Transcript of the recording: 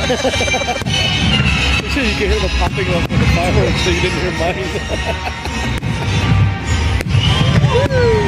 Sure you can hear the popping up of the fireworks, so you didn't hear mine. Woo!